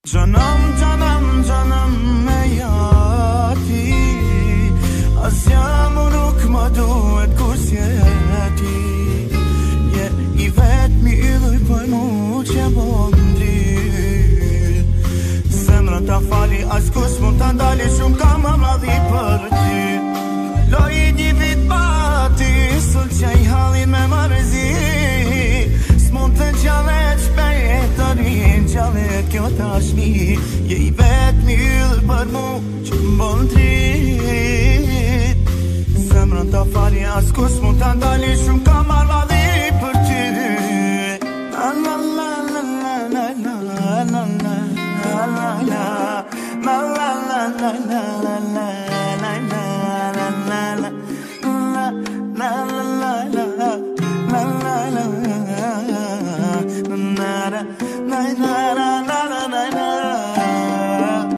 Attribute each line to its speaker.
Speaker 1: Canım canım canım hayati Asjam nuk më duhet kur s'jeti Je I vetmi ylluj për mu që po ndryll Zemrën ta fali as kus mund ta ndali shumë ka më madhi për ty Loj një vit pati sul që I halin me mërzi S'mund të gjallet shpejt të rinë gjallet kjo tashni Je I vetmi yll për mu që m'bon trit Zemrën ta fali as kus mund ta ndali shumë ka më madhi për ty La la la la la la la la la la la la la la la la la